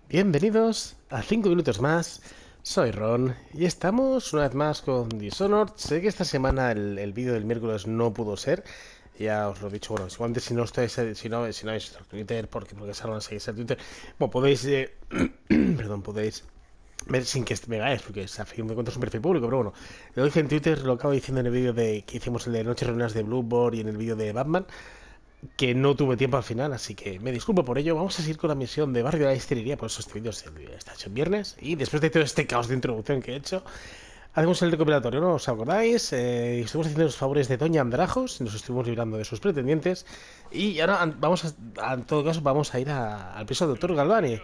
Bienvenidos a 5 minutos más. Soy Ron y estamos una vez más con Dishonored. Sé que esta semana el vídeo del miércoles no pudo ser. Ya os lo he dicho, bueno, igualmente si no estáis, si no habéis visto Twitter, porque salgan a seguirse el Twitter, bueno, podéis, perdón, podéis ver sin que me veáis, porque a fin de cuentas es un perfil público, pero bueno, lo dije en Twitter, lo acabo diciendo en el vídeo de que hicimos el de Noches Reunidas de Blueboard y en el vídeo de Batman, que no tuve tiempo al final, así que me disculpo por ello. Vamos a seguir con la misión de Barrio de la Destilería, por eso este vídeo está hecho en viernes. Y después de todo este caos de introducción que he hecho, hacemos el recopilatorio, ¿no? ¿Os acordáis? Estuvimos haciendo los favores de Doña Andrajos, nos estuvimos librando de sus pretendientes. Y ahora vamos en todo caso, vamos a ir al piso del doctor Galvani.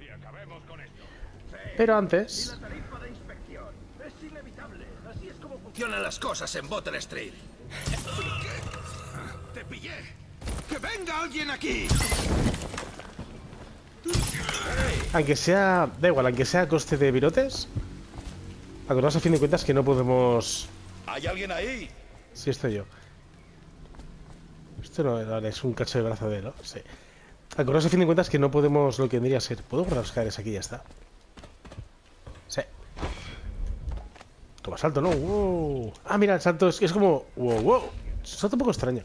Pero Y la antes... tarifa de inspección. Es inevitable. Así es como funcionan las cosas en Botter Street. ¿Qué? ¡Te pillé! ¡Que venga alguien aquí! Aunque sea... Da igual, aunque sea a coste de virotes. Acordaos a fin de cuentas que no podemos... ¿Hay alguien ahí? Sí, estoy yo. Esto no es un cacho de brazo de él, ¿no? Sí. Acordaos a fin de cuentas que no podemos lo que vendría a ser. ¿Puedo guardar los cadáveres aquí y ya está? Sí. Toma salto, ¿no? ¡Wow! Ah, mira, el salto es como... ¡Wow, wow! Es un salto un poco extraño.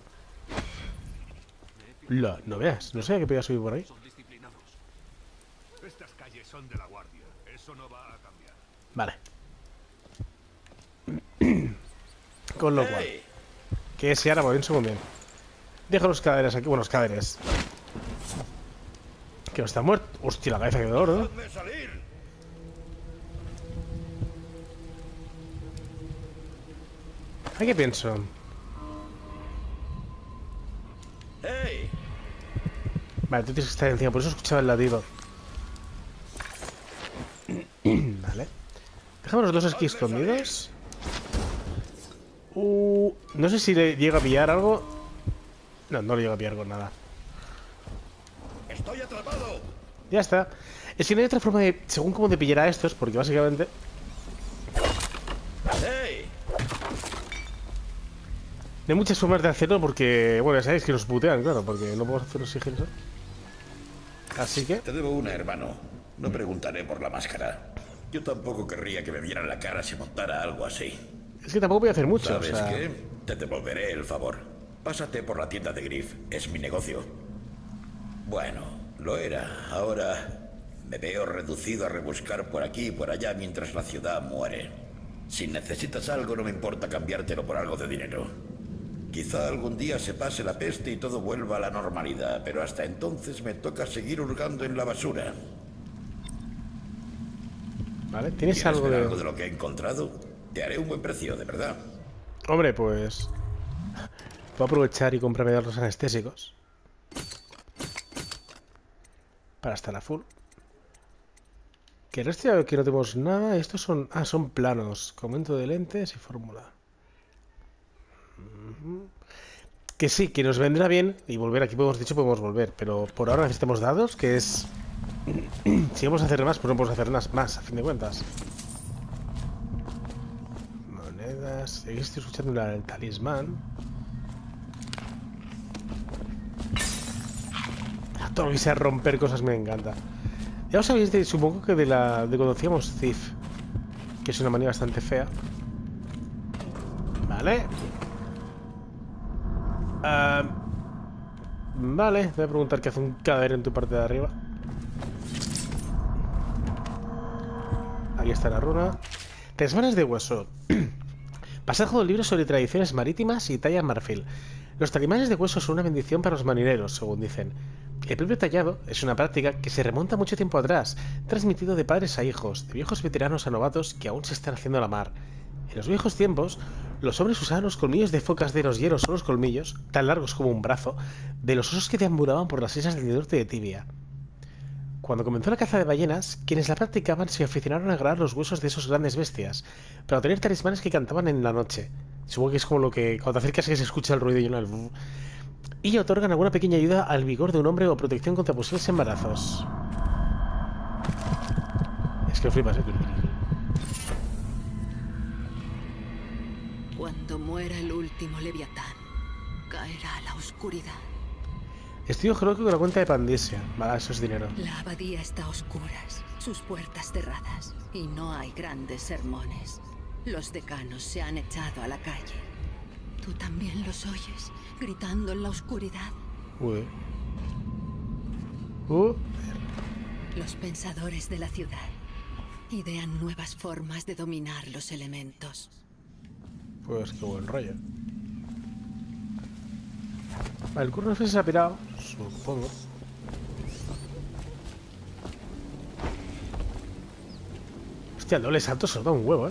No veas. No sabía que podía subir por ahí. Estas calles son de la guardia. Eso no va a cambiar. Vale. Con lo cual... Que si ahora va bien, muy bien. Dejo los cadáveres aquí. Bueno, los cadáveres. Que no está muerto. Hostia, la cabeza quedó de oro, ¿no? ¡Hazme salir! ¿A qué pienso? ¡Hey! Vale, tú tienes que estar encima. Por eso escuchaba el latido. Vale. Dejamos los dos aquí escondidos. No sé si le llega a pillar algo. No, no le llega a pillar con nada. ¡Estoy atrapado! Ya está. Es que no hay otra forma de... Según cómo de pillar a estos, porque básicamente... ¡Hey! No hay muchas formas de hacerlo porque... Bueno, ya sabéis que nos putean, claro, porque no podemos hacerlo sigiloso. Así que... Te debo una, hermano. No preguntaré por la máscara. Yo tampoco querría que me vieran la cara si montara algo así. Es que tampoco voy a hacer mucho, o ¿Sabes sea... qué? Te devolveré el favor. Pásate por la tienda de Griff. Es mi negocio. Bueno, lo era. Ahora me veo reducido a rebuscar por aquí y por allá mientras la ciudad muere. Si necesitas algo, no me importa cambiártelo por algo de dinero. Quizá algún día se pase la peste y todo vuelva a la normalidad, pero hasta entonces me toca seguir hurgando en la basura. Vale, ¿tienes ¿Quieres algo ver de...? algo de lo que he encontrado? Te haré un buen precio, de verdad. Hombre, pues... Voy a aprovechar y comprarme los anestésicos. Para estar a full. Que el resto ya veo que no tenemos nada. Estos son... Ah, son planos. Comento de lentes y fórmula. Que sí, que nos vendrá bien. Y volver aquí, podemos, dicho, podemos volver. Pero por ahora necesitamos dados, que es... Si vamos a hacer más, pues no podemos hacer más, a fin de cuentas. Monedas... Aquí estoy escuchando el talismán. Todo lo que sea romper cosas me encanta. Ya os sabéis, supongo que de cuando hacíamos Thief, que es una manía bastante fea. Vale. Vale, te voy a preguntar qué hace un cadáver en tu parte de arriba. Aquí está la runa. Talismanes de hueso. Pasaje del libro sobre tradiciones marítimas y talla en marfil. Los talismanes de hueso son una bendición para los marineros, según dicen. El propio tallado es una práctica que se remonta mucho tiempo atrás, transmitido de padres a hijos, de viejos veteranos a novatos que aún se están haciendo a la mar. En los viejos tiempos, los hombres usaban los colmillos de focas de los hieros o los colmillos, tan largos como un brazo, de los osos que deambulaban por las islas del norte de Tibia. Cuando comenzó la caza de ballenas, quienes la practicaban se aficionaron a agarrar los huesos de esos grandes bestias, para obtener talismanes que cantaban en la noche. Supongo que es como lo que cuando te acercas que se escucha el ruido y el... Y otorgan alguna pequeña ayuda al vigor de un hombre o protección contra posibles embarazos. Es que flipas, ¿eh? Cuando muera el último leviatán, caerá a la oscuridad. Estoy creo que con la cuenta de Pandisia. Vale, eso es dinero. La abadía está a oscuras, sus puertas cerradas, y no hay grandes sermones. Los decanos se han echado a la calle. ¿Tú también los oyes, gritando en la oscuridad? Uy. Los pensadores de la ciudad idean nuevas formas de dominar los elementos. Pues qué buen rollo. Vale, el curro se ha pirado, supongo. Hostia, el doble salto se da un huevo,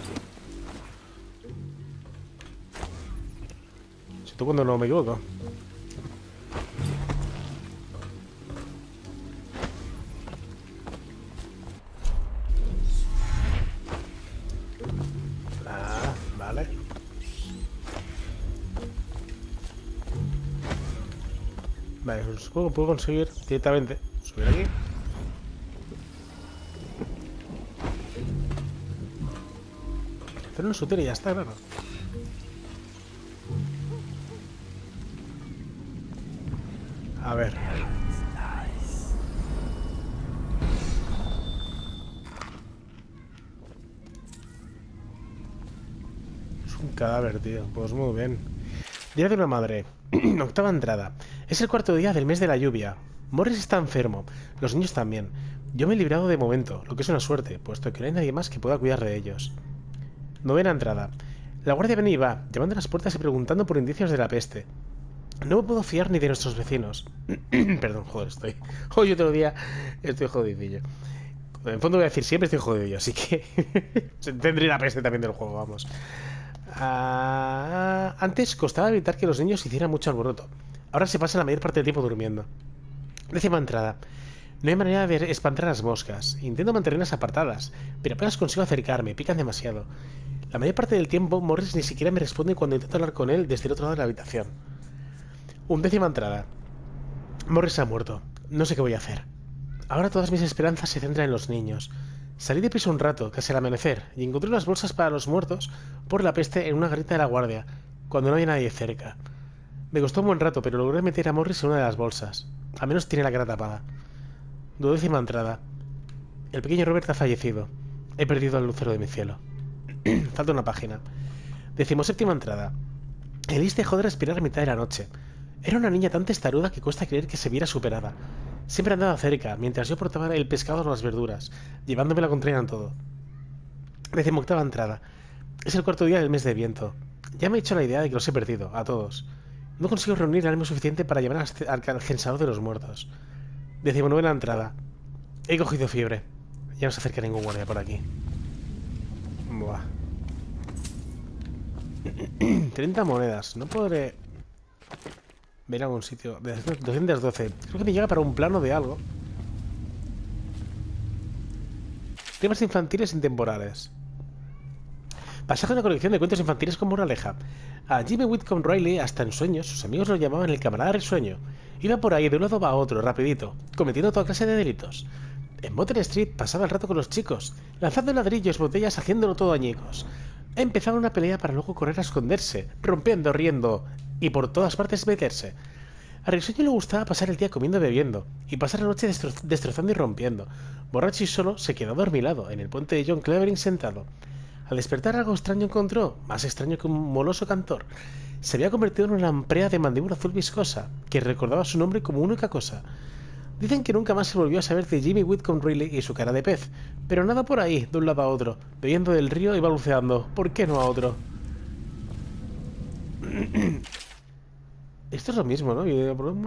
Si tú cuando no me equivoco. Vale. Vale, supongo que puedo conseguir directamente subir aquí. Hacer un shooter y ya está, claro. A ver. Es un cadáver, tío. Pues muy bien. Día de una madre. Octava entrada. Es el cuarto día del mes de la lluvia. Morris está enfermo. Los niños también. Yo me he librado de momento, lo que es una suerte, puesto que no hay nadie más que pueda cuidar de ellos. Novena entrada. La guardia viene y va, llamando a las puertas y preguntando por indicios de la peste. No me puedo fiar ni de nuestros vecinos. Perdón, joder, estoy... Hoy otro día estoy jodidillo. En el fondo voy a decir siempre estoy jodidillo, así que... tendré la peste también del juego, vamos. Antes costaba evitar que los niños hicieran mucho alboroto. Ahora se pasa la mayor parte del tiempo durmiendo. Décima entrada. No hay manera de espantar a las moscas. Intento mantenerlas apartadas, pero apenas consigo acercarme, pican demasiado. La mayor parte del tiempo Morris ni siquiera me responde cuando intento hablar con él desde el otro lado de la habitación. Undécima entrada. Morris ha muerto. No sé qué voy a hacer. Ahora todas mis esperanzas se centran en los niños. Salí deprisa un rato, casi al amanecer, y encontré unas bolsas para los muertos por la peste en una garita de la guardia, cuando no había nadie cerca. Me costó un buen rato, pero logré meter a Morris en una de las bolsas. Al menos tiene la cara tapada. Duodécima entrada. El pequeño Robert ha fallecido. He perdido al lucero de mi cielo. Falta una página. Decimoséptima entrada. Elise dejó de respirar a mitad de la noche. Era una niña tan testaruda que cuesta creer que se viera superada. Siempre andaba cerca, mientras yo portaba el pescado o las verduras, llevándome la contraria en todo. 18ª entrada. Es el cuarto día del mes de viento. Ya me he hecho la idea de que los he perdido, a todos. No consigo reunir el ánimo suficiente para llevar al censador de los muertos. 19ª entrada. He cogido fiebre. Ya no se acerca ningún guardia por aquí. Buah. 30 monedas. No podré ver algún sitio. 212. Creo que me llega para un plano de algo. Temas infantiles intemporales. Pasaje de una colección de cuentos infantiles con moraleja. A Jimmy Whitcomb Riley, hasta en sueños, sus amigos lo llamaban el camarada risueño. Iba por ahí de un lado a otro, rapidito, cometiendo toda clase de delitos. En Motor Street pasaba el rato con los chicos, lanzando ladrillos, botellas, haciéndolo todo añicos. Empezaba una pelea para luego correr a esconderse, rompiendo, riendo y por todas partes meterse. A Risueño le gustaba pasar el día comiendo y bebiendo, y pasar la noche destrozando y rompiendo. Borracho y solo, se quedó adormilado, en el puente de John Clevering sentado. Al despertar algo extraño encontró, más extraño que un moloso cantor. Se había convertido en una lamprea de mandíbula azul viscosa, que recordaba su nombre como única cosa. Dicen que nunca más se volvió a saber de Jimmy Whitcomb Riley y su cara de pez, pero nada por ahí, de un lado a otro, bebiendo del río y balbuceando. ¿Por qué no a otro? Esto es lo mismo, ¿no?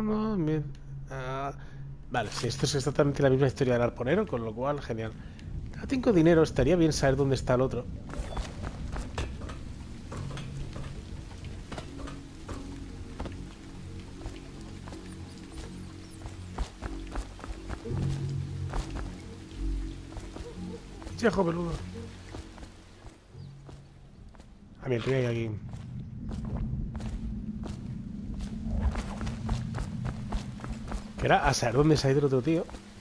Vale, sí, esto es exactamente la misma historia del arponero, con lo cual, genial. Ya tengo dinero, estaría bien saber dónde está el otro. Viejo peludo. A mí, tenía que aquí. Que era a saber dónde se ha ido el otro tío.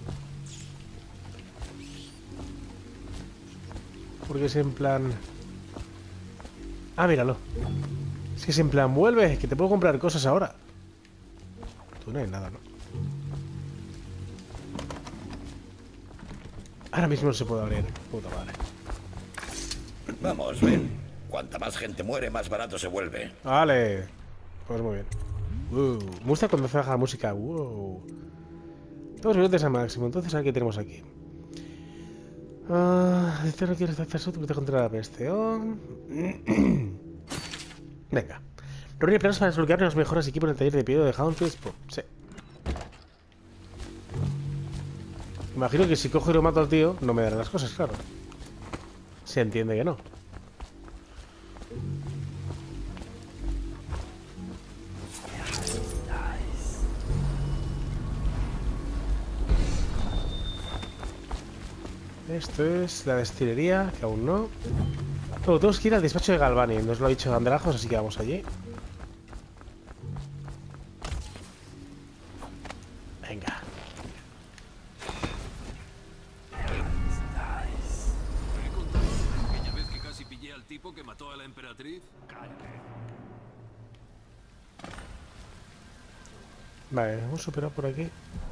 Porque es en plan... Ah, míralo. Es que es en plan, vuelve, que te puedo comprar cosas ahora. ¿Tú no hay nada, ¿no? Ahora mismo no se puede abrir. Puta madre. Vamos, ven. Cuanta más gente muere, más barato se vuelve. Vale. Pues muy bien. Me gusta cuando se baja la música. Wow. 2 minutos a máximo. Entonces, a ver qué tenemos aquí. Este no quiere estar suelto contra la peste. Venga. Reunir planos para desbloquear los mejores equipos en el taller de pedido de Houndfield. Sí. Imagino que si cojo y lo mato al tío, no me darán las cosas, claro. Se entiende que no. Esto es la destilería, que aún no. Luego tenemos que ir al despacho de Galvani. Nos lo ha dicho Andrajos, así que vamos allí. Venga. ¿He contado aquella vez que casi pillé al tipo que mató a la emperatriz? Vale, hemos superado por aquí.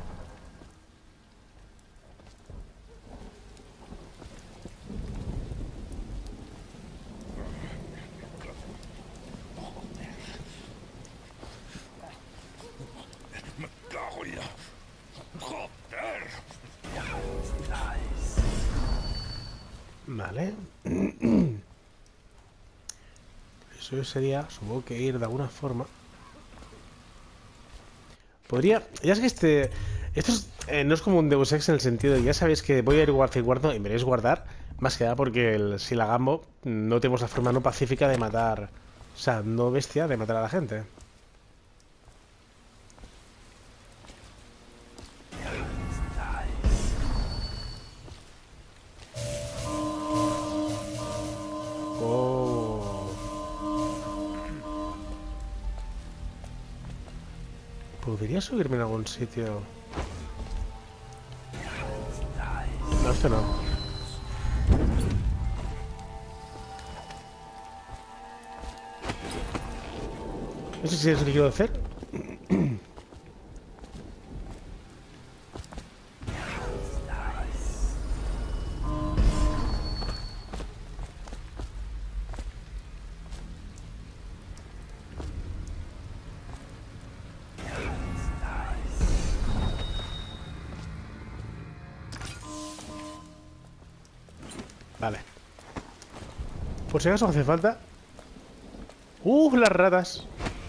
Vale. Eso sería, supongo que ir de alguna forma. Podría... Ya es que esto es, no es como un Deus Ex en el sentido de ya sabéis que voy a ir guardando y me veréis guardar. Más que nada porque si la gambo no tenemos la forma no pacífica de matar. O sea, no bestia de matar a la gente. ¿Podría subirme en algún sitio? No, esto no. No sé si es lo que quiero hacer. Vale. Por si acaso hace falta. Las ratas.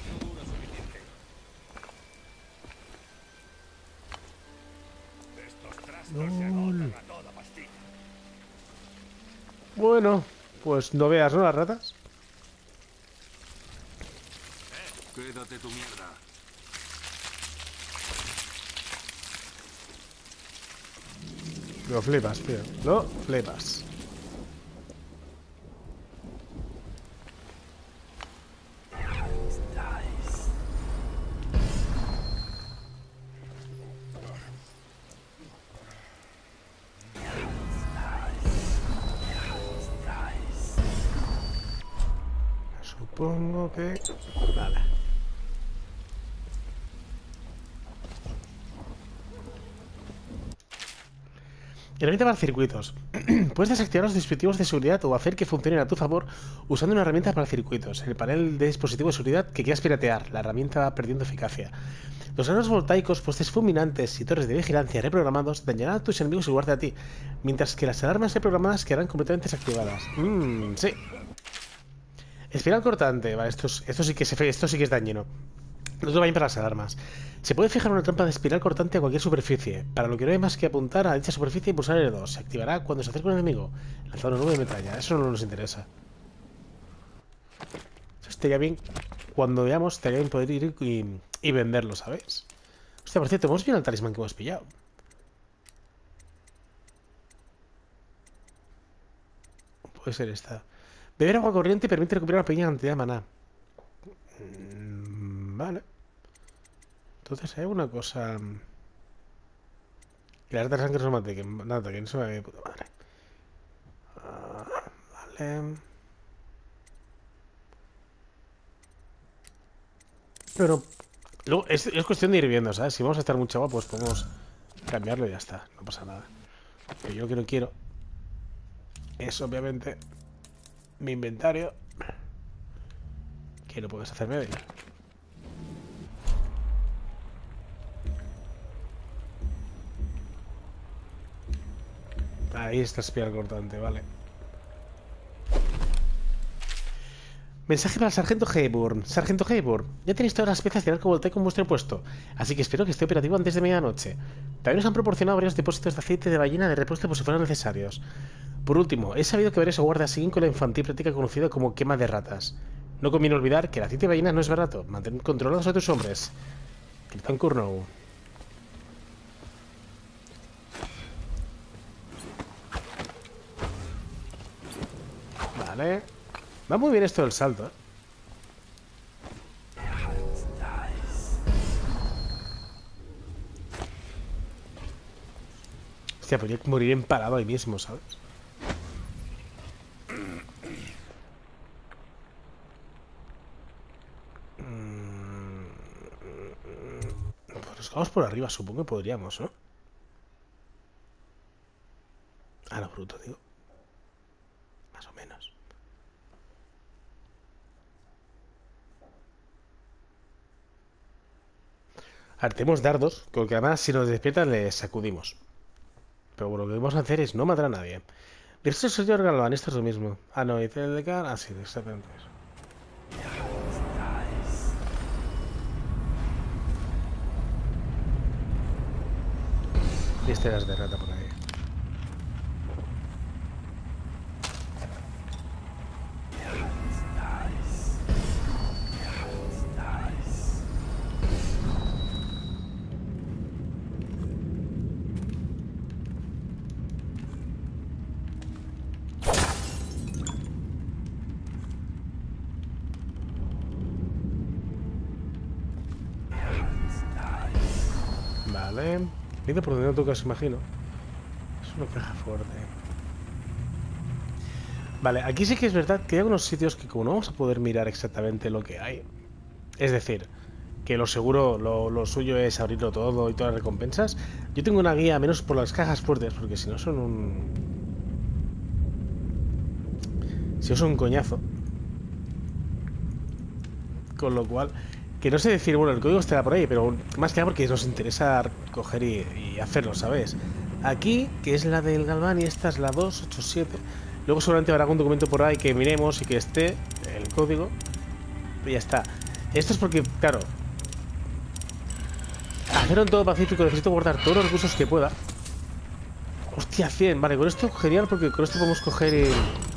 Bueno, pues no veas, ¿no? Las ratas. Quédate tu mierda. Lo flipas, tío. Lo flipas. Supongo que... Vale. Herramienta para circuitos. Puedes desactivar los dispositivos de seguridad o hacer que funcionen a tu favor usando una herramienta para circuitos. El panel de dispositivos de seguridad que quieras piratear. La herramienta va perdiendo eficacia. Los aros voltaicos, postes fulminantes y torres de vigilancia reprogramados dañarán a tus enemigos en lugar de a ti, mientras que las alarmas reprogramadas quedarán completamente desactivadas. Sí. Espiral cortante. Vale, esto sí que es dañino. No te va bien para las alarmas. Se puede fijar una trampa de espiral cortante a cualquier superficie, para lo que no hay más que apuntar a dicha superficie y pulsar L2. Se activará cuando se acerque un enemigo. Lanzar una nube de metralla. Eso no nos interesa. Eso estaría bien. Cuando veamos, estaría bien poder ir y venderlo, ¿sabes? Hostia, por cierto, ¿hemos visto el talismán que hemos pillado? Puede ser esta. Beber agua corriente permite recuperar una pequeña cantidad de maná. Vale. Entonces hay una cosa... Que la harta sangre no mate, que nada, que no se me ve puta madre. Vale. Pero Luego, es cuestión de ir viendo, ¿sabes? Si vamos a estar mucha agua, pues podemos cambiarlo y ya está. No pasa nada. Pero yo lo que no quiero es, obviamente, mi inventario. Que no puedes hacerme de él. Ahí está el espiral cortante, vale. Mensaje para el Sargento Hayburn. Sargento Hayburn, ya tenéis todas las piezas de arco voltaico en vuestro puesto, así que espero que esté operativo antes de medianoche. También os han proporcionado varios depósitos de aceite de ballena de repuesto por si fueran necesarios. Por último, he sabido que varios guardias siguen con la infantil práctica conocida como quema de ratas. No conviene olvidar que el aceite de ballena no es barato. Mantén controlados a tus hombres. Capitán Curnow. Vale. Va muy bien esto del salto, ¿eh? Hostia, podría morir empalado ahí mismo, ¿sabes? Pues vamos por arriba, supongo que podríamos, ¿no? A lo bruto, digo. Más o menos. A ver, tenemos dardos, con que además si nos despiertan les sacudimos. Pero bueno, lo que vamos a hacer es no matar a nadie. Esto es el señor Galván, esto es lo mismo. Ah, no, dice el de cara. Ah, sí, exactamente eso. Vísteras de rata por ahí. Vale. Mira por donde no tocas, imagino. Es una caja fuerte. Vale, aquí sí que es verdad que hay algunos sitios que como no vamos a poder mirar exactamente lo que hay. Es decir, que lo seguro, lo suyo es abrirlo todo y todas las recompensas. Yo tengo una guía, menos por las cajas fuertes, porque si no son un... Si no son un coñazo. Con lo cual... Que no sé decir, bueno, el código estará por ahí, pero más que nada porque nos interesa coger y hacerlo, ¿sabes? Aquí, que es la del Galván y esta es la 287. Luego seguramente habrá algún documento por ahí que miremos y que esté el código. Y ya está. Esto es porque, claro, hacerlo en todo pacífico necesito guardar todos los recursos que pueda. Hostia, 100. Vale, con esto genial porque con esto podemos coger y...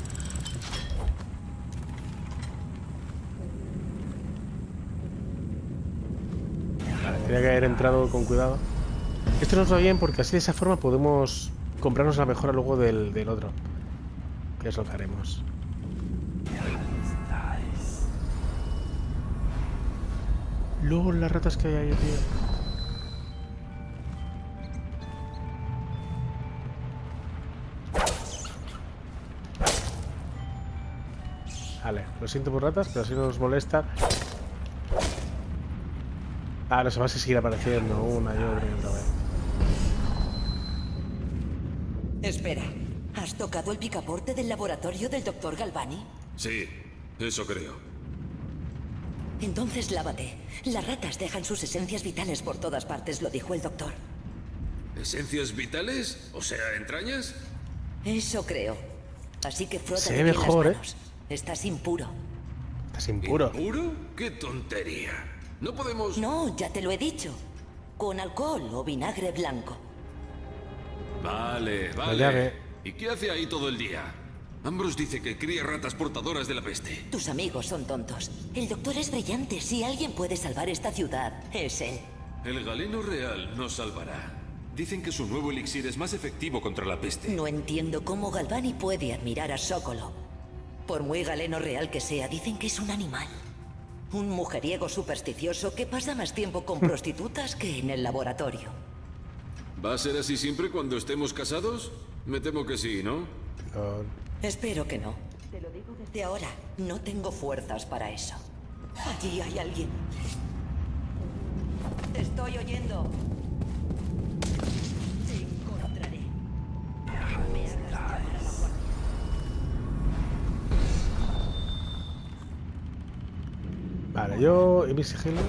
Tenía que haber entrado con cuidado. Esto nos va bien porque así de esa forma podemos comprarnos la mejora luego del otro. Que es lo que haremos. Luego las ratas que hay ahí, tío. Vale, lo siento por ratas, pero si no nos molesta. Ah, no se va a seguir apareciendo una y otra y otra vez. Espera, ¿has tocado el picaporte del laboratorio del Dr. Galvani? Sí, eso creo. Entonces lávate. Las ratas dejan sus esencias vitales por todas partes, lo dijo el doctor. ¿Esencias vitales? O sea, ¿entrañas? Eso creo. Así que frótate Se ve bien mejor, las manos. Estás impuro. Estás impuro. ¿Impuro? ¡Qué tontería! No podemos... No, ya te lo he dicho. Con alcohol o vinagre blanco. Vale, Ya vale. ve. ¿Y qué hace ahí todo el día? Ambrose dice que cría ratas portadoras de la peste. Tus amigos son tontos. El doctor es brillante. Si alguien puede salvar esta ciudad, es él. El galeno real nos salvará. Dicen que su nuevo elixir es más efectivo contra la peste. No entiendo cómo Galvani puede admirar a Sokolo. Por muy galeno real que sea, dicen que es un animal. Un mujeriego supersticioso que pasa más tiempo con prostitutas que en el laboratorio. ¿Va a ser así siempre cuando estemos casados? Me temo que sí, ¿no? No. Espero que no. Te lo digo desde ahora. No tengo fuerzas para eso. Allí hay alguien. estoy oyendo. Te encontraré. Me hagas llamar a la guardia. Vale, yo y mi sigilo.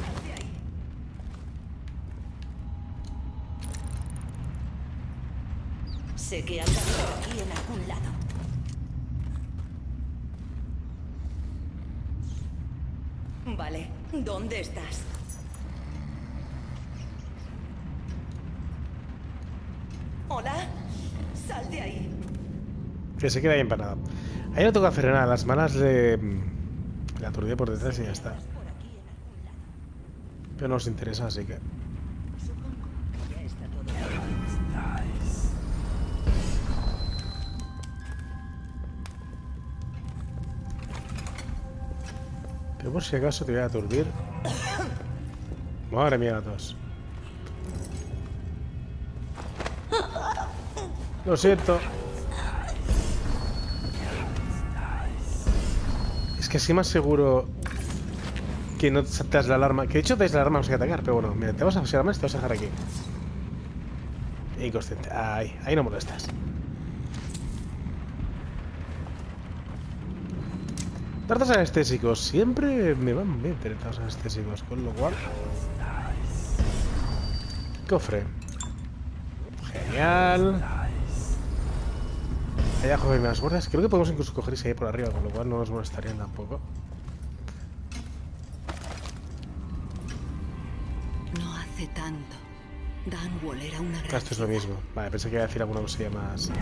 Sé que andas por aquí en algún lado. Vale, ¿dónde estás? ¿Hola? Sal de ahí. Que se queda ahí empanado. Ahí no toca hacer nada. Las malas le aturdí por detrás y ya está. Por aquí en algún lado. Pero no nos interesa, así que... Supongo que ya está todo. Pero por si acaso te voy a aturdir. Madre mía, gatos. Lo siento. Es que así más seguro que no te saltas la alarma. Que de hecho te la alarma, vamos a atacar. Pero bueno, mira, te vas a hacer más, te vas a dejar aquí. Inconsciente. Ahí no molestas. Tartas anestésicos. Siempre me van bien tener tartas anestésicos. Con lo cual... Cofre. Genial. Allá joven más gordas. Creo que podemos incluso coger ese ahí por arriba, con lo cual no nos molestarían tampoco. No hace tanto. Dunwall era una gran... Esto es lo mismo. Vale, pensé que iba a decir alguna cosilla más.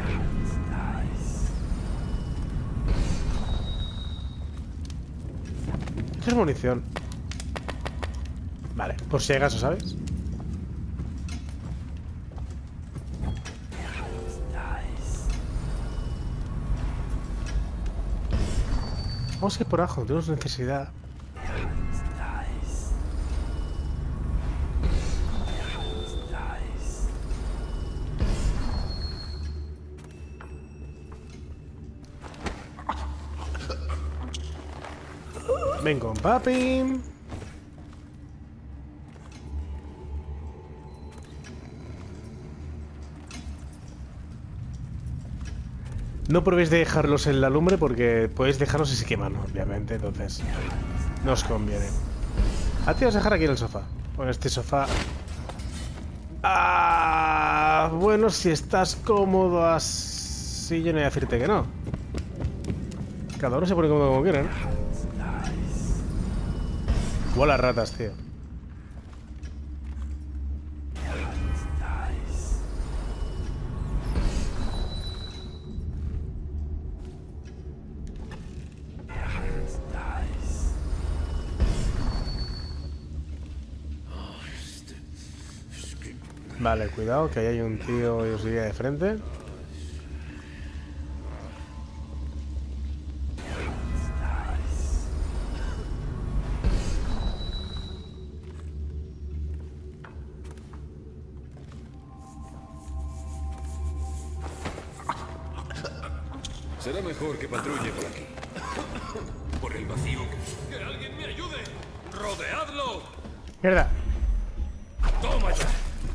¿Qué es munición? Vale, por si acaso, ¿sabes? Vamos a ir por abajo, no tenemos necesidad. Ven con papi. No probéis de dejarlos en la lumbre porque podéis dejarlos y se queman, obviamente, entonces no os conviene. A ti vas a dejar aquí en el sofá. Bueno, este sofá... bueno, si estás cómodo así, yo no voy a decirte que no. Cada uno se pone cómodo como quiera, ¿no? Igual las ratas, tío. Vale, cuidado, que ahí hay un tío y os iría de frente. Será mejor que patrulle por aquí. Por el vacío. ¡Que alguien me ayude! ¡Rodeadlo! ¡Mierda! ¡Toma ya!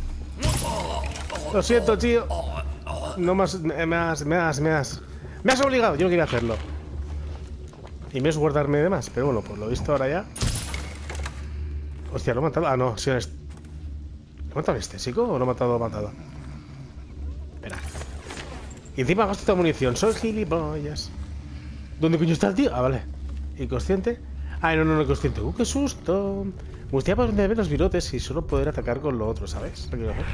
Lo siento, tío. No más... Me has obligado, yo no quería hacerlo. Y me es guardarme de más, pero bueno, pues lo he visto ahora ya. Hostia, ¿lo he matado? Ah, no, sí, ¿lo he matado anestésico o lo he matado? Espera. Y encima gasto esta munición, soy gilipollas. ¿Dónde coño está el tío? Ah, vale. ¿Inconsciente? Ay, no, inconsciente. Qué susto. Me gustaría poder ver los virotes y solo poder atacar con lo otro, ¿sabes? Lo quiero hacer.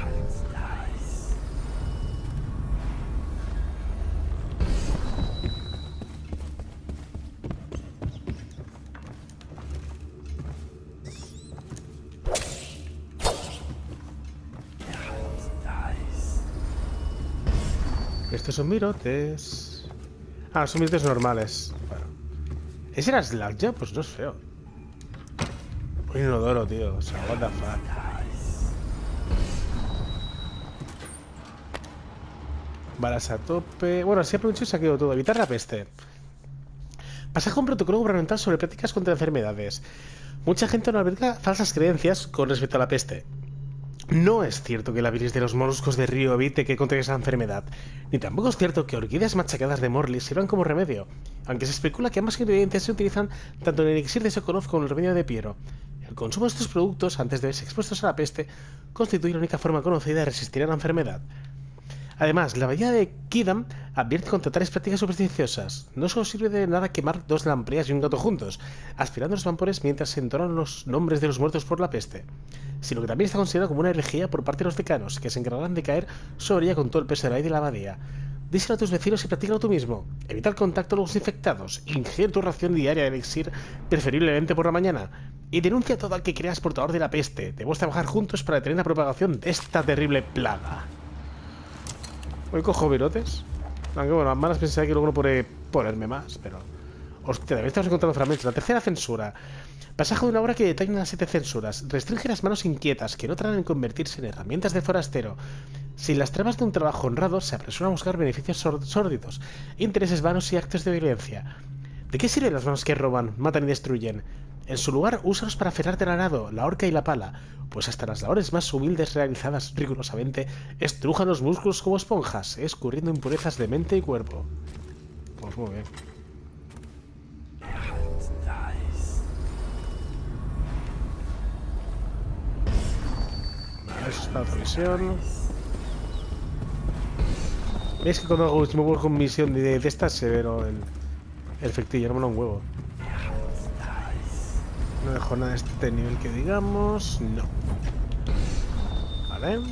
Estos son virotes. Ah, son virotes normales. Bueno. ¿Ese era Slackjaw? Pues no es feo. Un inodoro, tío. O sea, what the fuck. Balas a tope. Bueno, así aprovecho y saqueo todo. Evitar la peste. Pasaje a un protocolo gubernamental sobre prácticas contra enfermedades. Mucha gente no alberga falsas creencias con respecto a la peste. No es cierto que la bilis de los moluscos de río evite que contraigas esa enfermedad, ni tampoco es cierto que orquídeas machacadas de Morley sirvan como remedio, aunque se especula que ambos ingredientes se utilizan tanto en el elixir de Sokolov como en el remedio de Piero. El consumo de estos productos, antes de verse expuestos a la peste, constituye la única forma conocida de resistir a la enfermedad. Además, la abadía de Kidam advierte contra tales prácticas supersticiosas. No solo sirve de nada quemar 2 lampreas y un gato juntos, aspirando los vapores mientras se entonan los nombres de los muertos por la peste, sino que también está considerado como una herejía por parte de los decanos, que se encargarán de caer sobre ella con todo el peso de la ley de la abadía. Díselo a tus vecinos y practícalo tú mismo. Evita el contacto con los infectados. Ingiere tu ración diaria de elixir, preferiblemente por la mañana. Y denuncia a todo al que creas portador de la peste. Debemos trabajar juntos para detener la propagación de esta terrible plaga. Hoy cojo virotes. Aunque bueno, a malas pensé que luego no podré ponerme más, pero... Hostia, también estamos encontrando fragmentos. La tercera censura. Pasaje de una obra que detalla las 7 censuras. Restringe las manos inquietas, que no traen en convertirse en herramientas de forastero. Sin las trabas de un trabajo honrado, se apresura a buscar beneficios sórdidos, intereses vanos y actos de violencia. ¿De qué sirven las manos que roban, matan y destruyen? En su lugar, úsalos para aferrarte al arado, la horca y la pala, pues hasta las labores más humildes realizadas rigurosamente estrujan los músculos como esponjas, escurriendo impurezas de mente y cuerpo. Pues muy bien. Vale, eso es para otra misión. ¿Veis que cuando hago con misión de estas se ve el efectillo? No me lo un huevo. No dejo nada de este nivel que digamos. No. Vale.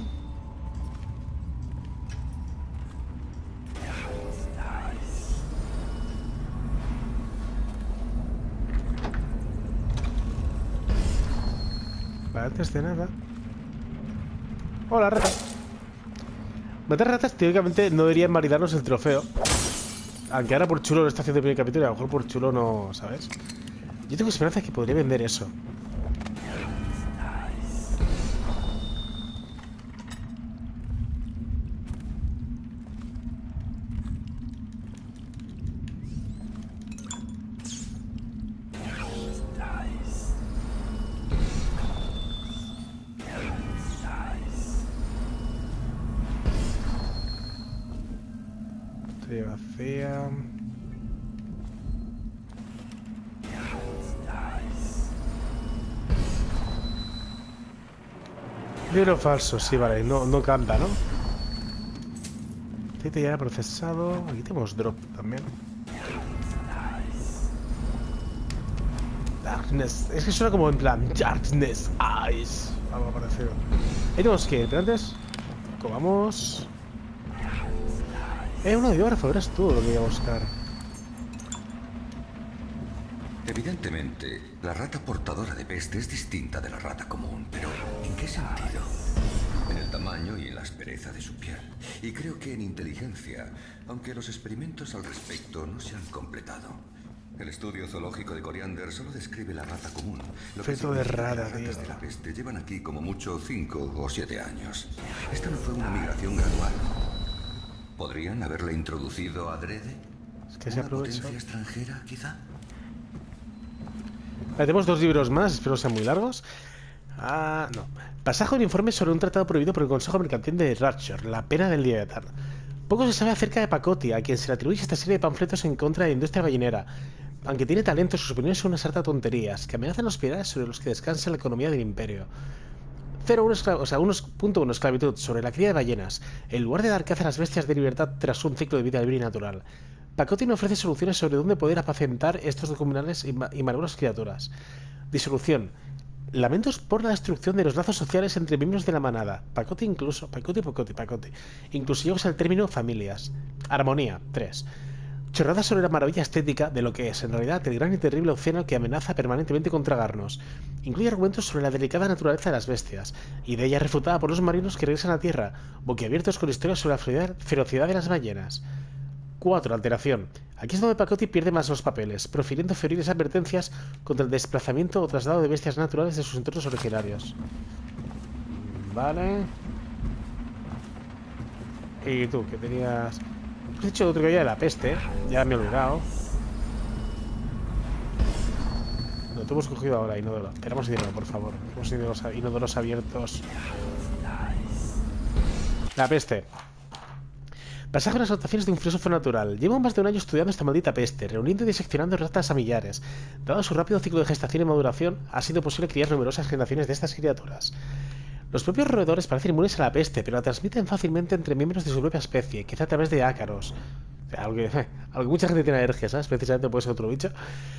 Vale, antes de nada. Hola, rata. Matar ratas teóricamente no debería invalidarnos el trofeo. Aunque ahora por chulo lo está haciendo el primer capítulo y a lo mejor por chulo no, ¿sabes? Yo tengo esperanza de que podría vender eso. Estoy vacía. Libro falso, sí, vale, no canta, ¿no? Aceite ya procesado. Aquí tenemos drop también. Darkness. Es que suena como en plan Darkness Eyes. Algo parecido. Ahí tenemos que ir, pero antes comamos. Un audiógrafo, verás tú lo que voy a buscar. Evidentemente, la rata portadora de peste es distinta de la rata común, pero ¿en qué sentido? En el tamaño y en la aspereza de su piel. Y creo que en inteligencia, aunque los experimentos al respecto no se han completado. El estudio zoológico de Coriander solo describe la rata común. Lo que Feto de rata, las ratas de la peste llevan aquí como mucho 5 o 7 años. Esta no fue una migración gradual. ¿Podrían haberla introducido adrede? Es que se aprovecha. ¿Una potencia extranjera, quizá? Tenemos 2 libros más, espero sean muy largos. No. Pasaje de informe sobre un tratado prohibido por el Consejo Mercantil de Ratcher, la pena del Leviatán. Poco se sabe acerca de Pacotti, a quien se le atribuye esta serie de panfletos en contra de la industria ballenera. Aunque tiene talento, sus opiniones son una sarta de tonterías, que amenazan los pilares sobre los que descansa la economía del imperio. 1.1 esclavitud sobre la cría de ballenas, en lugar de dar caza a las bestias de libertad tras un ciclo de vida libre y natural. Pacotti no ofrece soluciones sobre dónde poder apacentar estos descomunales y maluras criaturas. Disolución. Lamentos por la destrucción de los lazos sociales entre miembros de la manada. Pacotti incluso llegamos al término familias. Armonía. 3. Chorradas sobre la maravilla estética de lo que es, en realidad, el gran y terrible océano que amenaza permanentemente con tragarnos. Incluye argumentos sobre la delicada naturaleza de las bestias, idea refutada por los marinos que regresan a tierra, boquiabiertos con historias sobre la ferocidad de las ballenas. 4. Alteración. Aquí es donde Pacotti pierde más los papeles, profiriendo feribles advertencias contra el desplazamiento o traslado de bestias naturales de sus entornos originarios. Vale. Y tú, que tenías... Has dicho otro que había de la peste, ya me he olvidado. Lo hemos cogido ahora, inodoro. Tenemos dinero, por favor. Tenemos inodoros abiertos. La peste. Pasaje a las anotaciones de un filósofo natural. Llevo más de un año estudiando esta maldita peste, reuniendo y diseccionando ratas a millares. Dado su rápido ciclo de gestación y maduración, ha sido posible criar numerosas generaciones de estas criaturas. Los propios roedores parecen inmunes a la peste, pero la transmiten fácilmente entre miembros de su propia especie, quizá a través de ácaros. O sea, algo que mucha gente tiene alergias, ¿sabes? Precisamente puede ser otro bicho.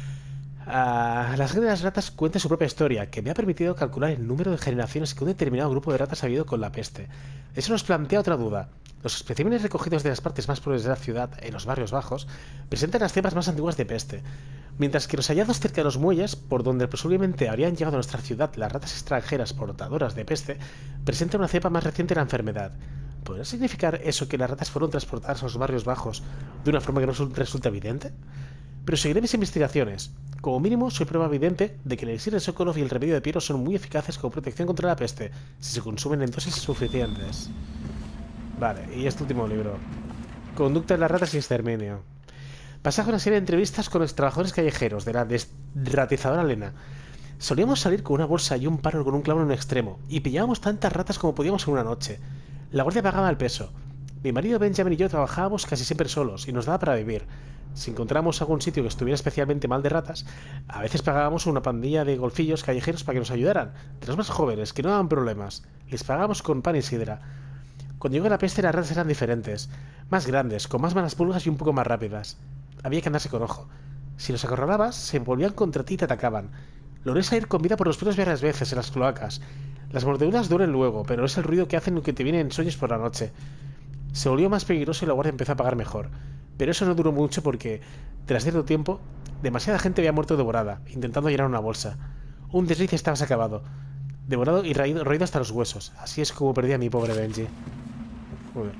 La sangre de las ratas cuenta su propia historia, que me ha permitido calcular el número de generaciones que un determinado grupo de ratas ha vivido con la peste. Eso nos plantea otra duda. Los especímenes recogidos de las partes más pobres de la ciudad, en los barrios bajos, presentan las cepas más antiguas de peste, mientras que los hallados cerca de los muelles, por donde presumiblemente habrían llegado a nuestra ciudad las ratas extranjeras portadoras de peste, presentan una cepa más reciente de la enfermedad. ¿Podría significar eso que las ratas fueron transportadas a los barrios bajos de una forma que no resulta evidente? Pero seguiré mis investigaciones. Como mínimo, soy prueba evidente de que el elixir de Sokolov y el remedio de Piero son muy eficaces como protección contra la peste, si se consumen en dosis suficientes. Vale, y este último libro. Conducta de las ratas y exterminio. Pasaje a una serie de entrevistas con los trabajadores callejeros de la desratizadora Lena. Solíamos salir con una bolsa y un palo con un clavo en un extremo, y pillábamos tantas ratas como podíamos en una noche. La guardia pagaba el peso. Mi marido Benjamin y yo trabajábamos casi siempre solos, y nos daba para vivir. Si encontramos algún sitio que estuviera especialmente mal de ratas, a veces pagábamos una pandilla de golfillos callejeros para que nos ayudaran, de los más jóvenes, que no daban problemas. Les pagábamos con pan y sidra. Cuando llegó la peste, las ratas eran diferentes, más grandes, con más malas pulgas y un poco más rápidas. Había que andarse con ojo. Si los acorralabas, se volvían contra ti y te atacaban. Logré salir con vida por los pelos varias veces en las cloacas. Las mordeduras duelen luego, pero es el ruido que hacen que te vienen sueños por la noche. Se volvió más peligroso y la guardia empezó a pagar mejor. Pero eso no duró mucho porque, tras cierto tiempo, demasiada gente había muerto devorada, intentando llenar una bolsa. Un desliz estabas acabado. Devorado y roído hasta los huesos. Así es como perdí a mi pobre Benji. Joder.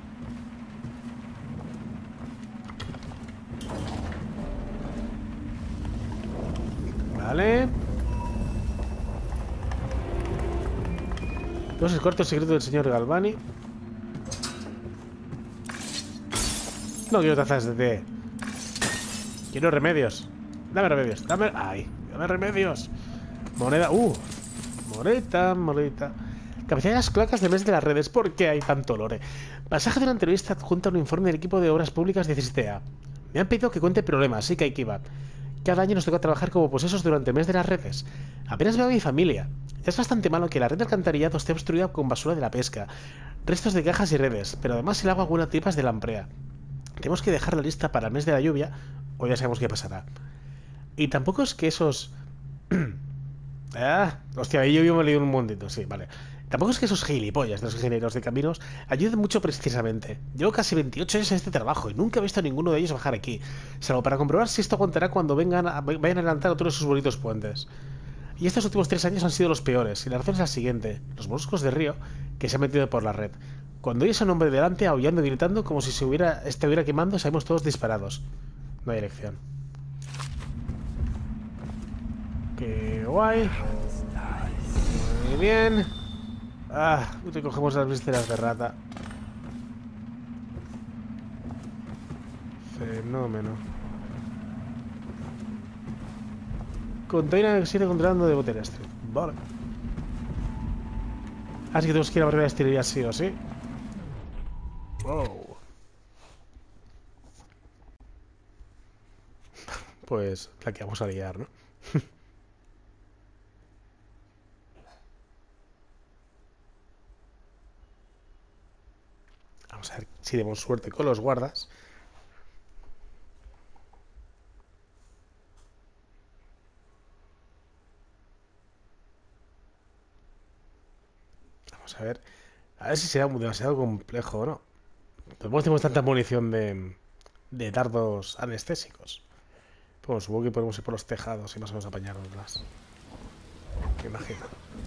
Vale. Dos el cuarto secreto del señor Galvani. No quiero tazas de té. Quiero remedios. Dame remedios. Dame... ¡Ay! Dame remedios. Moneda... Monedita. Cabecera de las cloacas de mes de las redes. ¿Por qué hay tanto lore? Pasaje de una entrevista adjunta a un informe del equipo de obras públicas de 17A. Me han pedido que cuente problemas, sí que hay que ir. Cada año nos toca trabajar como posesos durante el mes de las redes. Apenas veo a mi familia. Es bastante malo que la red de alcantarillado esté obstruida con basura de la pesca, restos de cajas y redes, pero además el agua huele a tripas de lamprea. Tenemos que dejar la lista para el mes de la lluvia, o ya sabemos qué pasará. Y tampoco es que esos... hostia, ahí yo me he leído un montito, sí, vale. Tampoco es que esos gilipollas de los ingenieros de caminos ayuden mucho precisamente. Llevo casi 28 años en este trabajo y nunca he visto a ninguno de ellos bajar aquí, salvo para comprobar si esto aguantará cuando vayan a adelantar otros de sus bonitos puentes. Y estos últimos 3 años han sido los peores, y la razón es la siguiente: los moluscos de río que se han metido por la red. Cuando oyes a un hombre delante aullando y gritando como si estuviera quemando, salimos todos disparados. No hay elección. Qué guay. Muy bien. Cogemos las vísceras de rata. Fenómeno. Container que sigue controlando de terrestre. Vale. Así que tenemos que ir a la barrera de esterilidad sí o sí. Wow. Pues la que vamos a liar, ¿no? Vamos a ver si tenemos suerte con los guardas. Vamos a ver. A ver si será demasiado complejo o no. Tampoco tenemos tanta munición de dardos anestésicos. Pues supongo que podemos ir por los tejados y más o menos apañarnos. Me imagino.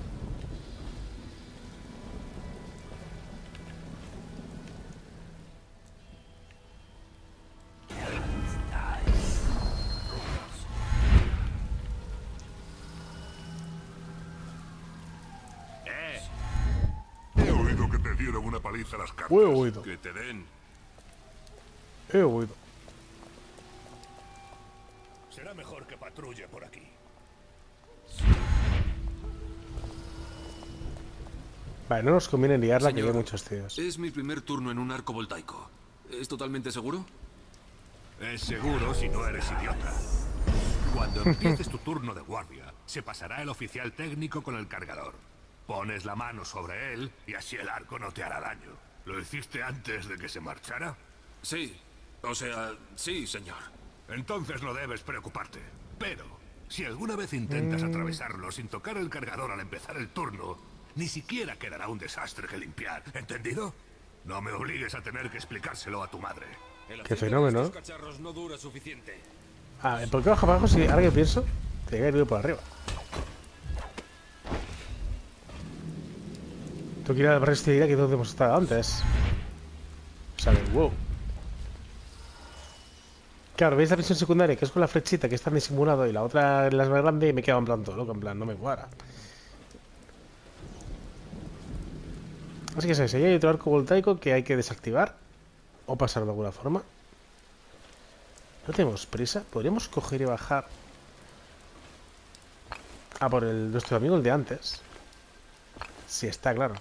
He oído que te dieron una paliza a las cartas. He oído. Que te den. He oído. Será mejor que patrulle por aquí. Vale, no nos conviene liarla, que Señor, hay muchos tíos. es mi primer turno en un arco voltaico. ¿Es totalmente seguro? Es seguro si no eres idiota. Cuando empieces tu turno de guardia, se pasará el oficial técnico con el cargador. Pones la mano sobre él y así el arco no te hará daño. ¿Lo hiciste antes de que se marchara? Sí. O sea, sí, señor. Entonces no debes preocuparte. Pero, si alguna vez intentas atravesarlo sin tocar el cargador al empezar el turno, ni siquiera quedará un desastre que limpiar. ¿Entendido? No me obligues a tener que explicárselo a tu madre. Qué fenómeno. Estos cacharros no dura suficiente. Ah, ¿por qué baja abajo? Si ahora que pienso, te que ir por arriba. Tengo que ir a la barristilla, que es donde hemos estado antes. O sea, wow. Claro, veis la misión secundaria, que es con la flechita, que está disimulado, y la otra es la más grande, y me quedo en plan todo loco, en plan, no me cuadra. Así que si hay otro arco voltaico que hay que desactivar, o pasar de alguna forma. No tenemos prisa, podríamos coger y bajar a por nuestro amigo, el de antes. Sí, está claro.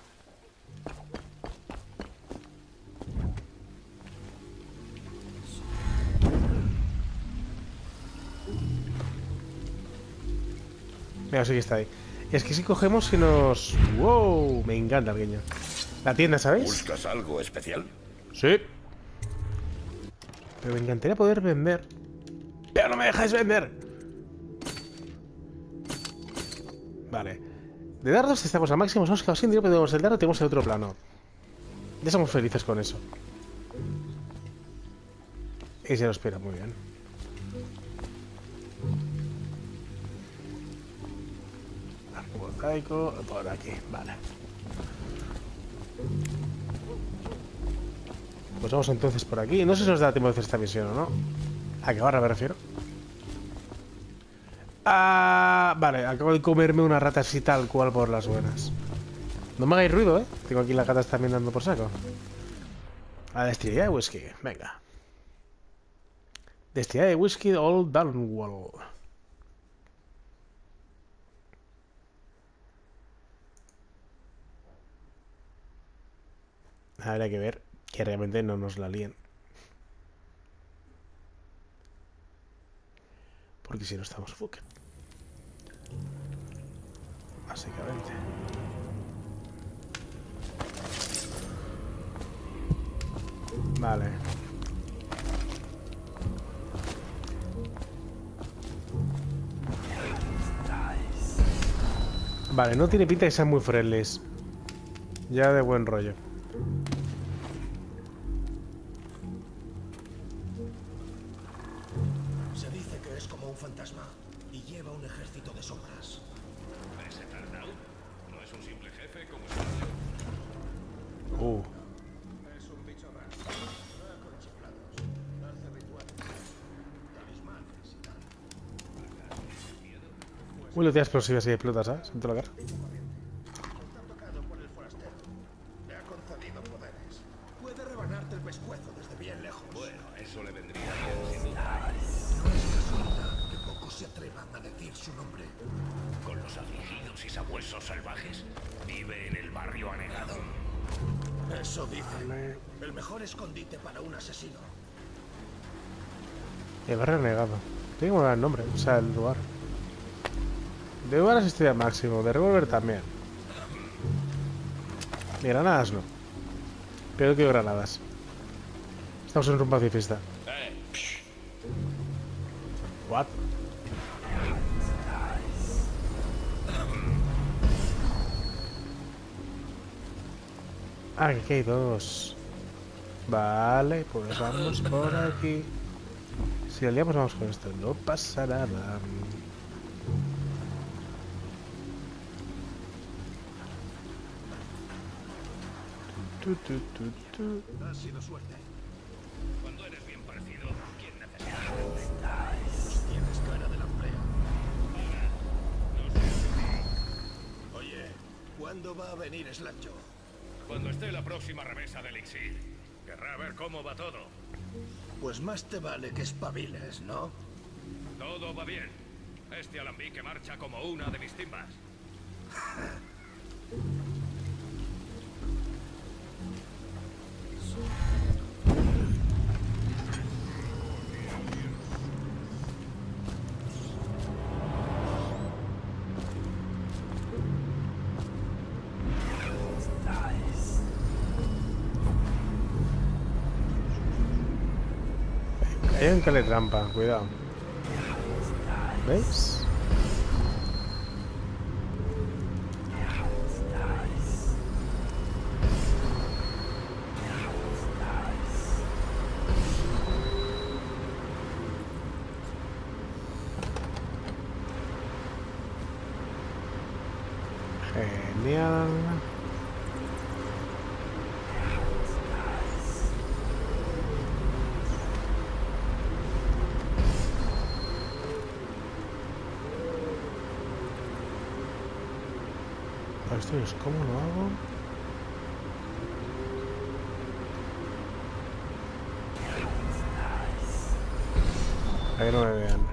Mira, sí que está ahí. Es que si cogemos y nos... ¡Wow! Me encanta el guiño. La tienda, ¿sabéis? ¿Buscas algo especial? Sí. Pero me encantaría poder vender. ¡Pero no me dejáis vender! Vale. De dardos estamos al máximo. Nos hemos quedado sin dinero, pero tenemos el dardo, tenemos el otro plano. Ya somos felices con eso. Y se nos espera muy bien. Voltaico, por aquí, vale. Pues vamos entonces por aquí. No sé si nos da tiempo de hacer esta misión o no. Acabarla me refiero. Ah, vale, acabo de comerme una rata así tal cual por las buenas. No me hagáis ruido, ¿eh? Tengo aquí la gata también dando por saco. A la destilería de whisky, venga. Destilería de whisky Old Dunwall. Habrá que ver que realmente no nos la líen. Porque si no estamos fuck. Básicamente. Vale. Vale, no tiene pinta de que sean muy friendlies. Ya de buen rollo. Se dice que es como un fantasma y lleva un ejército de sombras. ¿Ese Tarnau? ¿No es un simple jefe como su Es un bicho raro. Va con chiflados. Hace rituales. Talismanes y tal. Uy, lo tienes explosivas y explotas, ¿sabes? En toda la cara. Está tocado por el forastero. Le ha concedido poderes. Puede rebanarte el pescuezo desde bien lejos. Bueno, eso le vendría bien, sin duda. No es casualidad que pocos se atrevan a decir su nombre. ¿Con los afligidos y sabuesos salvajes? Vive en el barrio anegado. Eso dice. El mejor escondite para un asesino. El barrio negado. Tiene que mover el nombre, o sea, el lugar. De balas estoy al máximo, de revólver también. De granadas no. Pero que granadas. Estamos en un pacifista. What? Ah, que aquí hay dos. Vale, pues vamos por aquí. Si la liamos vamos con esto. No pasa nada. Ha sido suerte. Cuando eres bien parecido, ¿quién necesita? Tienes cara de lampreo. Oye, ¿cuándo va a venir Slancho? Cuando esté la próxima remesa de Elixir. Querrá ver cómo va todo. Pues más te vale que espabiles, ¿no? Todo va bien. Este alambique marcha como una de mis timbas. Hay un cale trampa, cuidado. ¿Veis? Genial. Esto es cómo lo hago. Para que no me vean.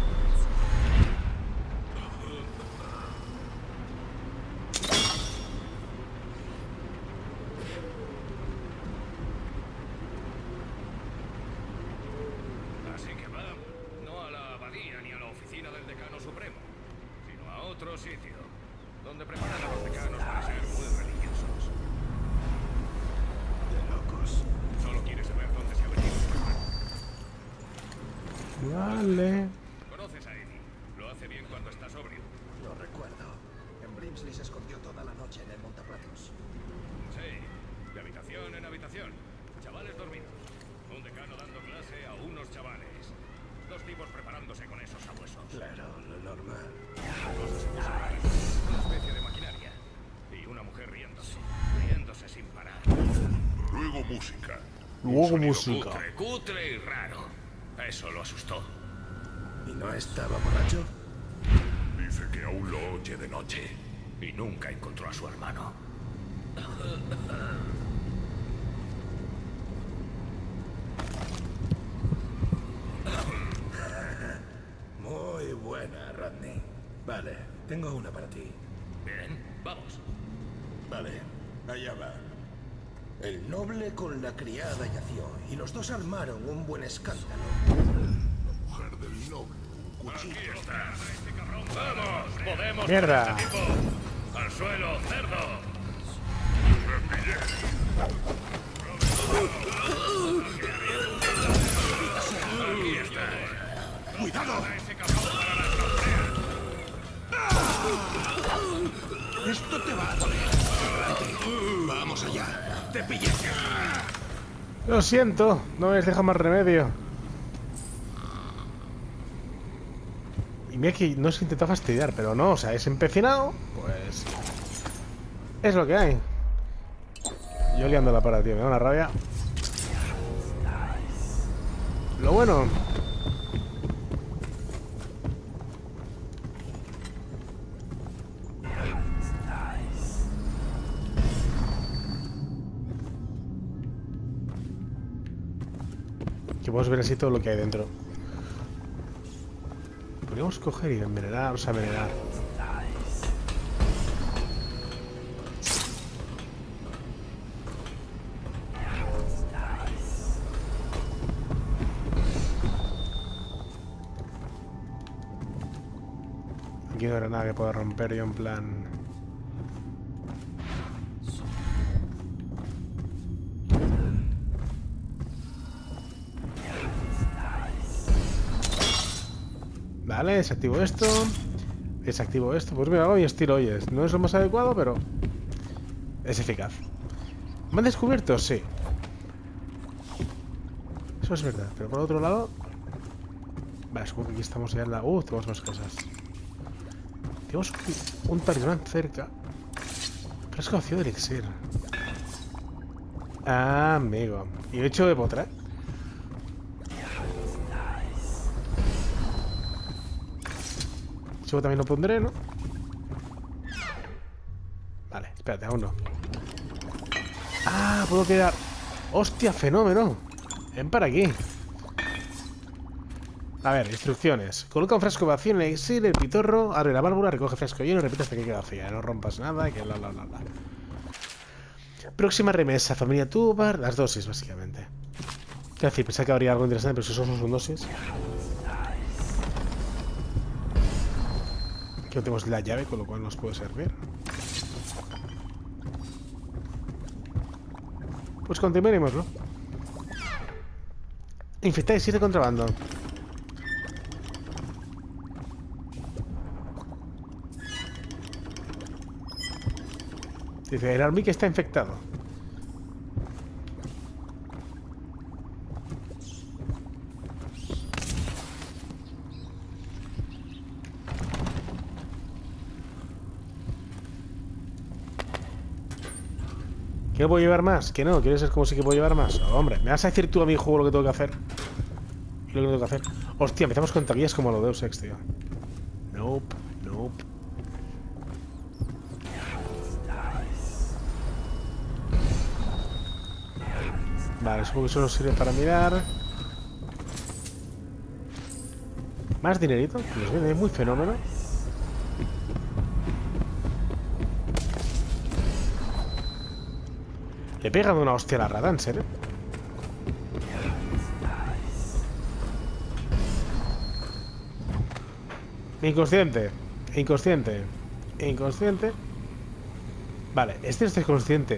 Así que vamos, no a la abadía ni a la oficina del decano supremo, sino a otro sitio, donde preparan a los decanos para ser muy religiosos. De locos. Solo quieres saber dónde se ha venido. Vale. ¿Conoces a Eddie? Lo hace bien cuando está sobrio. Lo recuerdo. En Brimsley se escondió toda la noche en el montaplatos. Sí, de habitación en habitación. Chavales dormidos. Un decano dando clase a unos chavales. Dos tipos preparándose con esos sabuesos. Claro, lo normal. Cosas emocionales. Una especie de maquinaria. Y una mujer riéndose sin parar. Luego música. Luego Un sonido música. Cutre y raro. Eso lo asustó. ¿Y no estaba borracho? Dice que aún lo oye de noche. Y nunca encontró a su hermano. Muy buena, Rodney. Vale, tengo una para ti. Bien, vamos. Vale, allá va. El noble con la criada yació, y los dos armaron un buen escándalo. La mujer del noble. Un cuchillo. Aquí está. Este cabrón. ¡Vamos! ¡Podemos! Mierda. con este tipo! ¡Al suelo, cerdo! Aquí está. ¡Cuidado! Ese cabrón para la trofea. ¡Esto te va a doler! ¡Vamos allá! ¡Te pillé! Lo siento, no les deja más remedio. Y mira que no se intenta fastidiar, pero no, o sea, es empecinado, pues... Es lo que hay. Yo liándola para, tío, me da una rabia. Lo bueno... que podemos ver así todo lo que hay dentro. Podríamos coger y envenenar, o sea, envenenar. Aquí no habrá nada que pueda romper yo en plan... Vale, desactivo esto. Desactivo esto. Pues mira, hago mi estilo, oyes. No es lo más adecuado, pero es eficaz. ¿Me han descubierto? Sí. Eso es verdad. Pero por otro lado... Vale, supongo que aquí estamos ya en la... tenemos más cosas. Tenemos un talismán cerca. Frasco vacío de elixir. Ah, amigo. Y hecho de potra. Yo también lo pondré, ¿no? Vale, espérate, aún no. Ah, puedo quedar... ¡Hostia, fenómeno! Ven para aquí. A ver, instrucciones. Coloca un frasco vacío en el elixir, el pitorro, abre la válvula, recoge frasco lleno y repite hasta que quede vacía. No rompas nada, que bla, bla, bla, bla. Próxima remesa, familia Tubar, las dosis, básicamente. ¿Qué decir? Pensaba que habría algo interesante, pero si eso son dosis. Aquí no tenemos la llave, con lo cual nos puede servir. Pues continuémoslo. Infectáis 7 contrabando. Dice, el Armique está infectado. ¿Que no puedo llevar más? ¿Que no? ¿Quieres ser como si que puedo llevar más? Oh, hombre, ¿me vas a decir tú a mi juego lo que tengo que hacer? Lo que tengo que hacer. Hostia, empezamos con taquillas como lo Deus Ex, tío. Nope, nope. Vale, supongo que eso nos sirve para mirar. Más dinerito. Nos viene muy fenómeno. Le pega de una hostia a la rata, ¿en serio? Inconsciente. Inconsciente. Inconsciente. Vale, este no está inconsciente.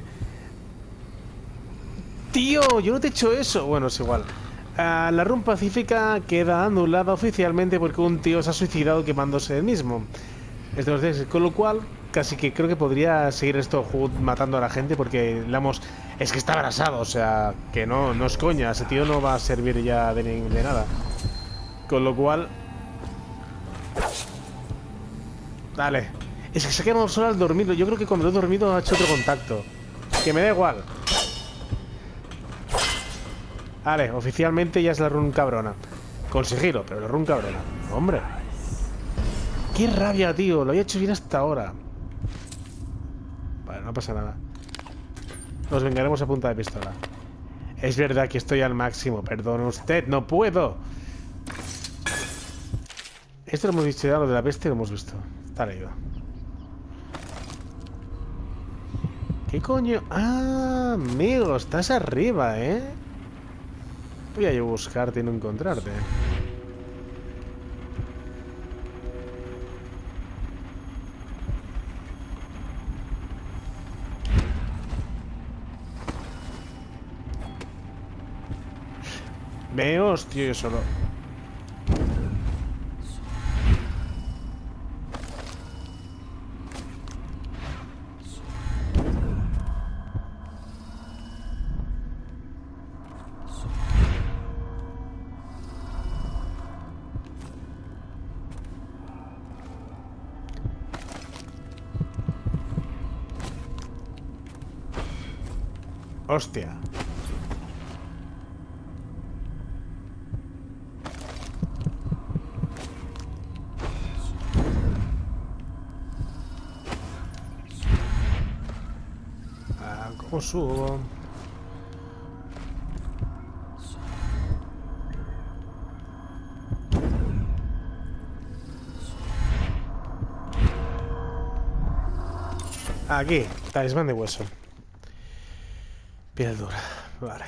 ¡Tío! Yo no te he hecho eso. Bueno, es igual. La run pacífica queda anulada oficialmente porque un tío se ha suicidado quemándose él mismo. Entonces, con lo cual, casi que creo que podría seguir esto matando a la gente porque es que está abrasado, o sea, que no es coña. Ese tío no va a servir ya de nada. Con lo cual... Dale. Es que se ha quedado solo al dormir. Yo creo que cuando lo he dormido ha hecho otro contacto. Que me da igual. Vale, oficialmente ya es la run cabrona. Con sigilo, pero la run cabrona. Hombre. Qué rabia, tío. Lo había hecho bien hasta ahora. Vale, no pasa nada. Nos vengaremos a punta de pistola. Es verdad que estoy al máximo. Perdone usted, no puedo. Esto lo hemos visto ya, lo de la peste lo hemos visto. Está leído. ¿Qué coño? Ah, amigo, estás arriba, ¿eh? Voy a yo buscarte y no encontrarte. Me hostia yo solo. Hostia. ¿Cómo subo? Aquí, talismán de hueso. Piel dura, vale.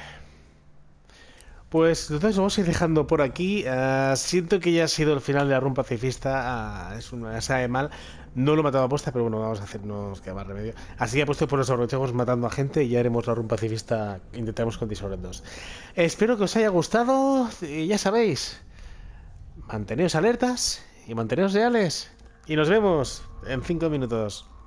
Pues entonces vamos a ir dejando por aquí. Siento que ya ha sido el final de la run pacifista. Es una sabe mal. No lo he matado a posta, pero bueno, vamos a hacernos que más remedio. Así que puesto por nos aprovechamos matando a gente y ya haremos la run pacifista. Intentaremos con Dishonored 2. Espero que os haya gustado. Y ya sabéis, manteneos alertas y manteneos leales. Y nos vemos en 5 minutos.